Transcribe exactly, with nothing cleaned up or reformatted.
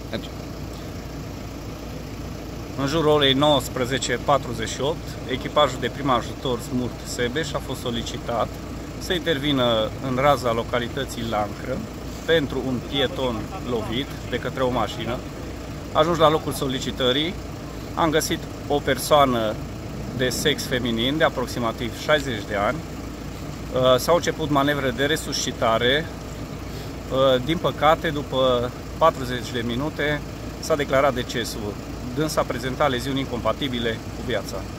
Merge. În jurul orei nouăsprezece patruzeci și opt, echipajul de prim ajutor Smurt Sebeș a fost solicitat să intervină în raza localității Lancră pentru un pieton lovit de către o mașină. Ajuns la locul solicitării, am găsit o persoană de sex feminin de aproximativ șaizeci de ani. S-au început manevre de resuscitare. Din păcate, după patruzeci de minute s-a declarat decesul. Dânsa a prezentat leziuni incompatibile cu viața.